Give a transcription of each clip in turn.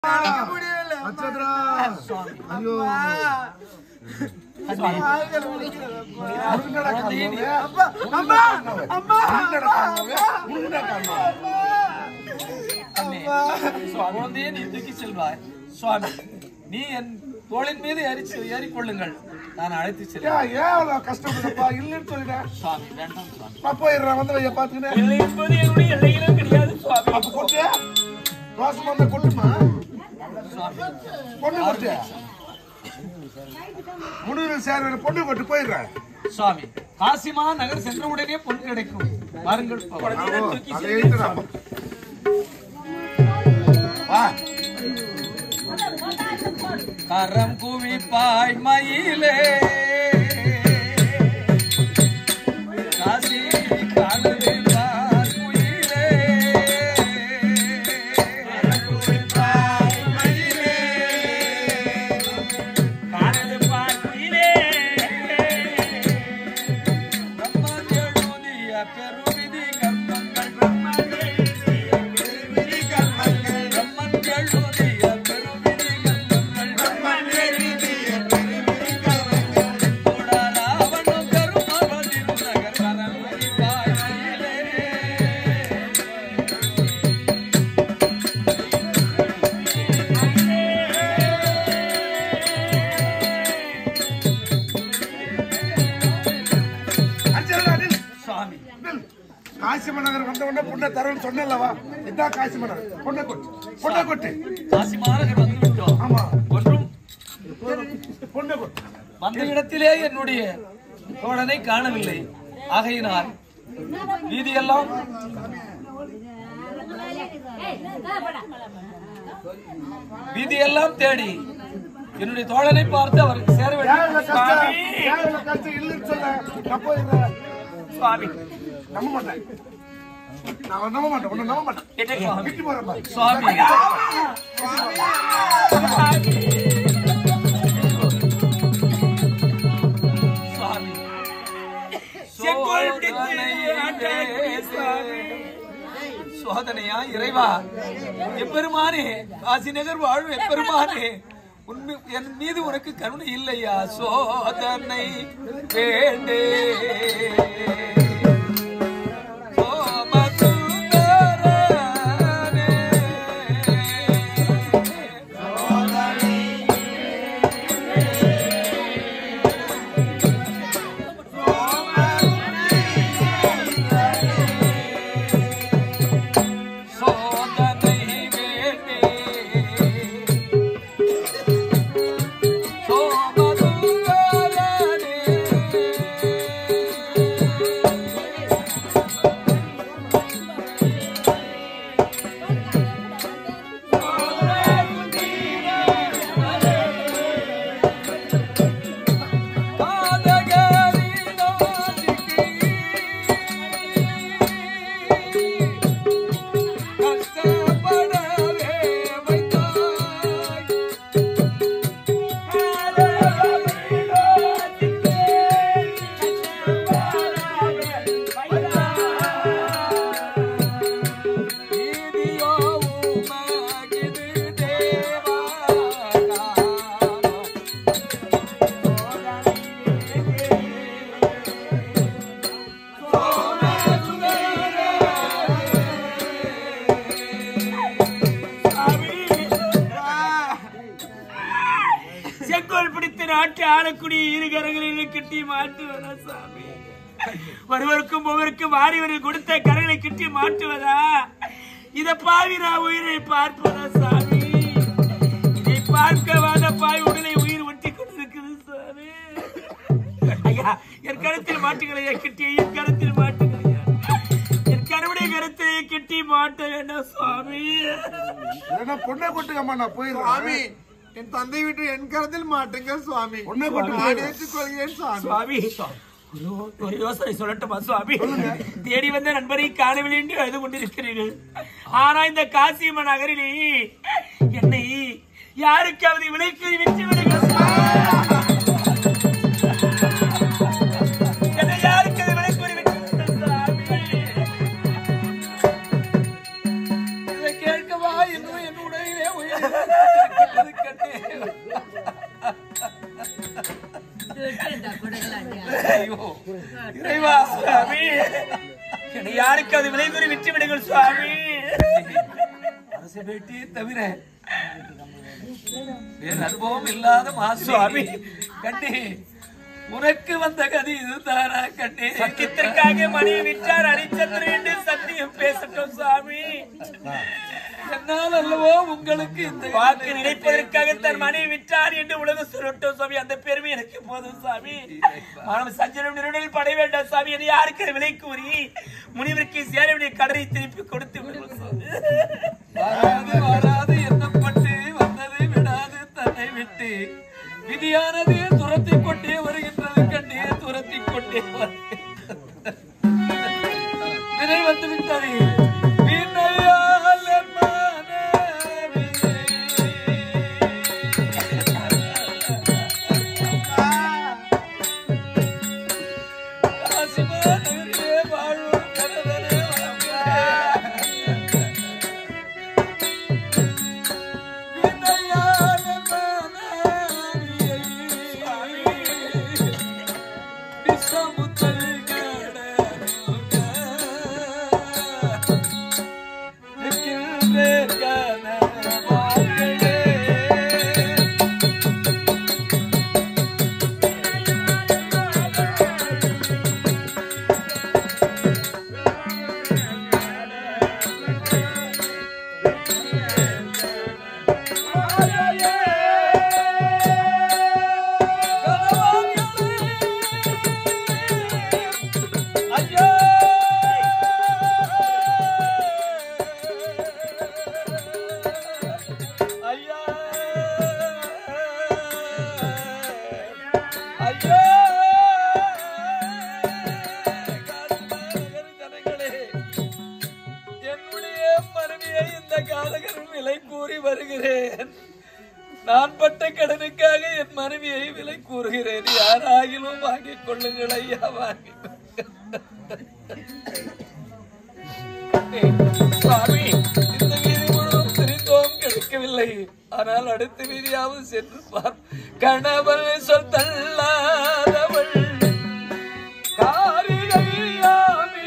நீ என் தோளின் மீது ஏறிக்கொள்ளுங்கள், நான் அழைத்து செல்கிறேன். எவ்வளவு கஷ்டப்பட்டப்பா இல்லன்னு சொல்லிட்டேன் சுவாமி. வேண்டாம் சுவாமி, நான் போயிடுறேன். வந்து வைய பாத்துக்கினேன். இல்லை என்பது என்னுடைய எல்லையிலும் கிடையாது சுவாமி. அப்ப கொட்டு தோசை வந்த கொட்டுமா சுவாமி, பொண்ணு கொட்டு முடிவு சேர பொண்ணு கொட்டு போயிடுறேன். சுவாமி, காசிமா நகர் சென்ற உடனே பொண்ணு கிடைக்கும். பாருங்கள் கரம் குவிப்பாய் மயிலே காசி காணுவிப்பார் குயிலே குவிப்பாய் மயிலே காணுவிப்பார் குயிலே பிரம்மன் எழுதிய பெருவிதி கர்மங்கள் பிரம்மன் எழுதிய பெருவிதி கர்மங்கள் பிரம்மன் எழுதிய பெருவிதி கர்மங்கள் பிரம்மன் எழுதிய பெருவிதி கர்மங்கள் கூடராவணம் கருமவதிரு நகர் கரங்குவிப்பாய் மயிலே சுவாமி. காசிம நகர் வந்த உடனே பொண்ணை தரன்னு சொன்னல்லவா? இதான் காசிம நகர். பொண்ணை கொட்டு பொண்ணை கொட்டு. காசிமாநகர் வந்து விட்டோம். ஆமா ஒன்றும் பொண்ணை கொட்டு. வந்த இடத்திலே என்னுடைய தோழனை காணவில்லை. ஆகையினால் வீதியெல்லாம் வீதியெல்லாம் தேடி என்னுடைய தோழனை பார்த்து அவருக்கு சேர வேண்டும். கஷ்டம் இல்லைன்னு சொல்ல நான் போயிடுறேன். சுவாமி, நம்ப மாட்டேன். நான் நம்ப மாட்டேன். உன்னை நம்ப மாட்டேன். என்ன சுவாமி? விட்டு போறேன் பாரு. சுவாமி, சுவாமி, சோதனையா இறைவா, எப்பெருமானே, காசி நகர் வாழும் எப்பெருமானே, என் மீது உனக்கு கருணை இல்லையா? சோதனை வேண்டே ஒருவருக்கும் ஒவ்வொருக்கும் வாரிவர்கள் கொடுத்த கரங்களை கிட்டி மாட்டுவதா? இத பாவி நான் உயிரை பார்ப்பதா சாமி? இதை பார்க்கவாத பாய் உடனே உயிர் ஒட்டி கொண்டிருக்குது சாமி. ஐயா, என் கருத்தில் மாட்டுகளையா கிட்டி, என் கருத்தில் மாட்டுகளையா, என் கருவுடைய கருத்தை கிட்டி மாட்ட வேண்டாம் சுவாமி. பொண்ணை கொட்டுக்கம்மா, நான் போயிடுறேன். என் தந்தை விட்டு என் கருத்தில் மாட்டுங்க சுவாமி. பொண்ணை கொட்டு ஏற்றுக்கொள்கிறேன் சுவாமி. ஒரு யோசனை சொல்லட்டுமா சுவாமி? தேடி வந்த நண்பரை காணவில்லை என்று அழுது கொண்டிருக்கிறீர்கள். ஆனா இந்த காசிம நகரிலே என்னை யாருக்காவது விலைக்கு விற்று விடுங்க. என்னை யாருக்காவது விலைக்கு விற்று சுவாமி. இதை கேட்கவா இன்னும் என்னுடைய வந்தது கண்ணே. ஐயோ இறைவா சுவாமி, என்னை யாருக்கு அது விலை கூறி விட்டு விடுங்கள் சுவாமி. அரசு பேட்டியை தவிர வேறு அனுபவம் இல்லாத சுவாமி கண்ணே, உனக்கு வந்த கதி இதுதானா கண்ணே? சத்தியத்திற்காக மனைவி விற்றார் ஹரிச்சந்திரன் என்று சத்தியம் பேசட்டும் சுவாமி. என்னால் அல்லவோ உங்களுக்கு இந்த வாக்கு நினைப்பதற்காக தன் மனைவி விற்றார் என்று உலகம் சொல்லட்டும் சுவாமி. அந்த பெருமை எனக்கு போதும் சுவாமி. ஆனால் சஞ்சலம் நிறுவனில் படை வேண்டாம் சுவாமி. என்னை யாருக்கு விலை கூறி முனிவருக்கு சேர வேண்டிய கடனை திருப்பி கொடுத்து விடுங்கள் சுவாமி. வராது வராது எண்ணப்பட்டு வந்ததை விடாது தன்னை விட்டு விதியானது துரத்தி கொண்டே வருகின்றது கண்ணே, துரத்தி கொண்டே வருகின்றது. வினை வந்து விட்டது. வினையால் என் மனைவி காசிமா நகரிலே வாழும் கணவனே நான் பட்ட கடனுக்காக என் மனைவியை விலை கூறுகிறேன். யாராகிலும் வாங்கிக் கொள்ளுங்கள் ஐயா, வாங்கிக் சுவாமி. இந்த வீதி முழுவதும் திரிந்தோம், கிடைக்கவில்லை. ஆனால் அடுத்த வீதியாவது சென்று பார். கணவன் சொல் தள்ளாதவள் காரிகையாமி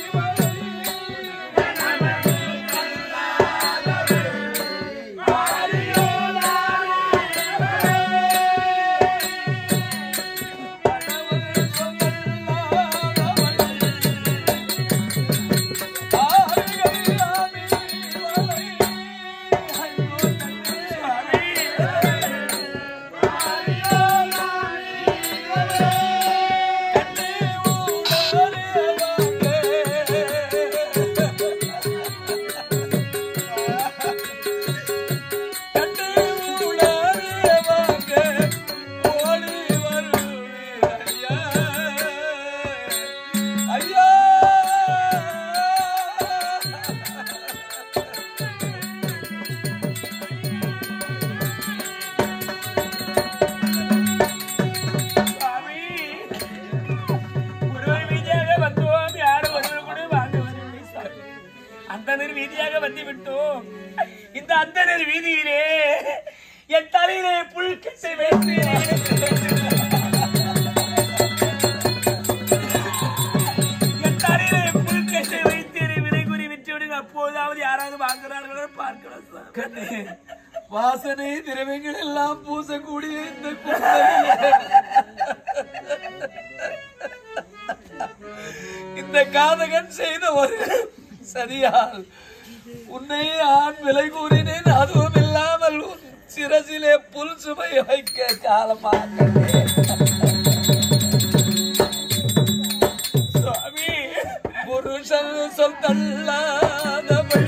வீதியாக வந்து விட்டோம். இந்த அந்தனர் வீதியிலே என் தலையிலே புல்கட்டை வைத்து என் தலையிலே புல்கட்டை வைத்து விலை கூறி விட்டு விடுங்க. அப்போதாவது யாராவது வாங்குறார்களோ பார்க்கலாம் சார். வாசனை திரவியங்கள் எல்லாம் பூசக்கூடிய இந்த இந்த காதகன் செய்த ஒரு சதியால் உன்னை ஆண் விலை கூறினேன். அதுவும் இல்லாமல் உன் சிரசிலே புல் சுமை வைக்க காலமாக சுவாமி. புருஷன் சொல் தள்ளாதவள்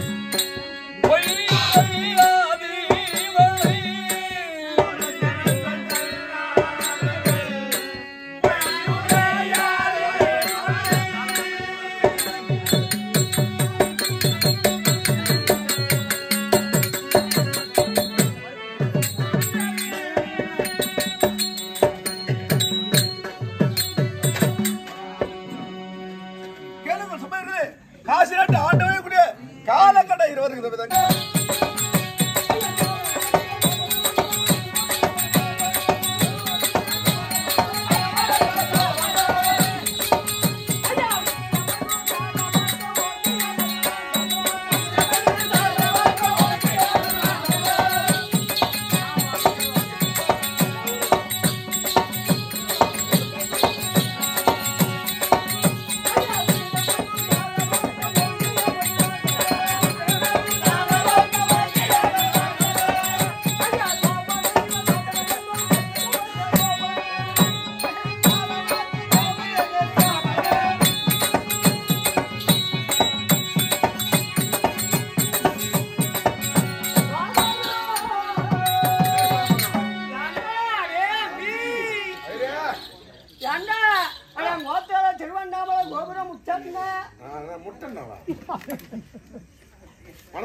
கால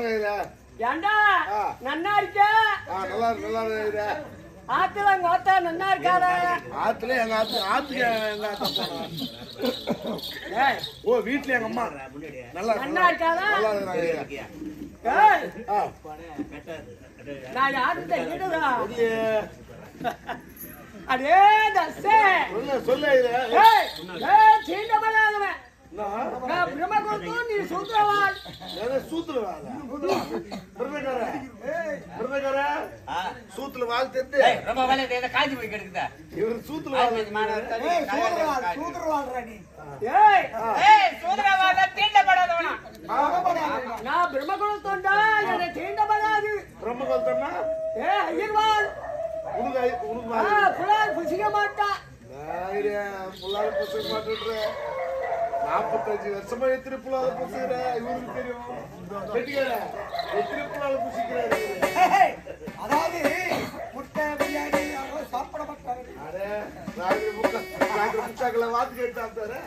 இருக்கிற ஏண்டா ஆ. நன்னா இருக்க நல்லா இருக்கிற ஆத்துல உங்க ஆத்தா நன்னா இருக்காரா ஆத்துல எங்க ஆத்துக்கு எங்க ஆத்தா போனோம். ஏய், ஓ வீட்டுல எங்க அம்மா நல்லா நன்னா இருக்காரா நல்லா இருக்கிறாங்க. ஏய், ஆ. நான் யாருந்த ஈடுதா இல்லையே. அடே தஸ்ஸே சொல்லு இது. ஏய் ஏய் சீண்டமலாதவன் என்ன? நான் பிரம்மகுரு நீ சூத்ரவான் ஏதோ சூத்துல வாழ பிரதகர பிரதகர சூத்துல வாழ் தெரிந்து ரொம்ப வேலை காஞ்சி போய் கிடக்குதா இவர் சூத்துல வாழ் ஏய் சூதரவாத தீண்டப்படாதவனா நான் பிரம்மகுரு தொண்டா என்னை தீண்டமலாது பிரம்மகல்தன்னா ஏய் ஐயர்வாள் உனக்கு புலால் புசிக்க மாட்டா புள்ளால புசிக்க மாட்டேன்ற 45 வருஷமா எத்தனை புள்ளால புசிக்கிற இவருக்கு தெரியும் கெட்டிக்கிற எத்தனை புள்ளால புசிக்கிறாரு அதாவது முட்டை பிரியாணி சாப்பிட மாட்டாரு அடே ராஜ முக்காக்களை வாத்து கேட்டாரு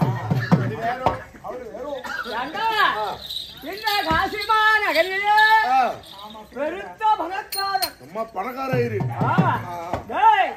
ஏண்டா இந்த காசிமா நகரிலே பெருத்த பணக்காரன் அம்மா பணக்கார இரு டேய்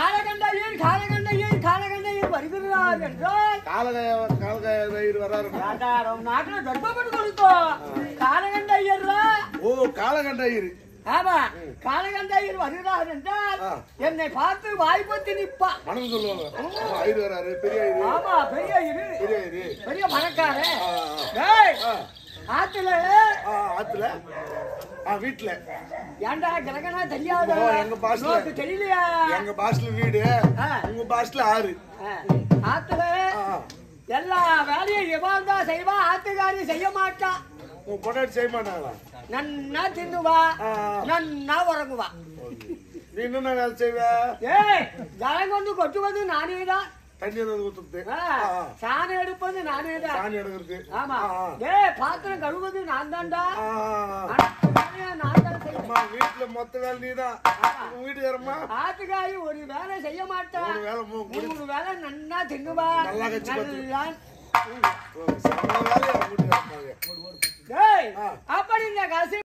காலகண்டையில் வருகிறார் என்றால் காலகாயிரு வராரு ஏண்டாரம் நாட்டில் கர்ப்பப்பட்டு கொடுத்தோம் காலகண்டையர்ல ஓ காலகண்டாயிரு ஆமா காலகண்டையில் வருகிறார் என்றால் என்னை பார்த்து வாய்ப்பத்தி நிப்பா மனம் சொல்லுவாங்க ஐயர் வராரு பெரிய ஐயரு ஆமா பெரிய இரு பெரிய ஐயரு பெரிய பணக்காரன் டேய் ஆத்துல ஆத்துல வீட்டுல ஏண்டா கிழக்கனா தெரியாத எங்க பாஸ்ல தெரியலையா எங்க பாஸ்ல வீடு உங்க பாஸ்ல ஆறு ஆத்துல எல்லா வேலையும் எவன் தான் செய்வா ஆத்துக்காரி செய்ய மாட்டா உங்க பொண்டாட்டி செய்ய மாட்டாங்களா நன்னா தின்னுவா நன்னா உறங்குவா நீ என்ன வேலை செய்வ ஏய் ஜலம் கொண்டு கொட்டுவது நானே தான் தண்ணி ஊத்துறது சாணி எடுப்பது நானே தான் சாணி எடுக்கிறது ஆமா ஏய் பாத்திரம் கழுவுவது நான் தான்டா நான் தான் செய்வேன் வீட்டுல மொத்த வேலை நீதான் வீட்டுக்காரம்மா ஆத்துக்காரி ஒரு வேலை செய்ய மாட்டா ஒரு வேலை 3 வேலை நன்னா தின்னுவா நல்லா கச்சி நல்லா வேலையை வீட்டுக்காரம்மா அப்படி இந்த காசு